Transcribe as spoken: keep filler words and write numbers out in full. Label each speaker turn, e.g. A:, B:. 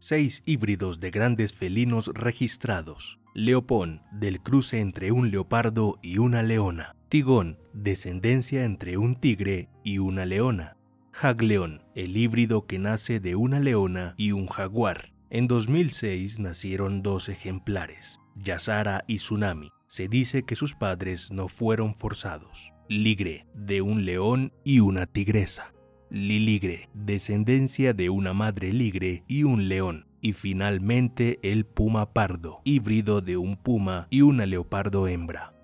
A: seis híbridos de grandes felinos registrados. Leopón, del cruce entre un leopardo y una leona. Tigón, descendencia entre un tigre y una leona. Jagleón, el híbrido que nace de una leona y un jaguar. En dos mil seis nacieron dos ejemplares, Yasara y Tsunami. Se dice que sus padres no fueron forzados. Ligre, de un león y una tigresa. Liligre, descendencia de una madre ligre y un león. Y finalmente el puma pardo, híbrido de un puma y una leopardo hembra.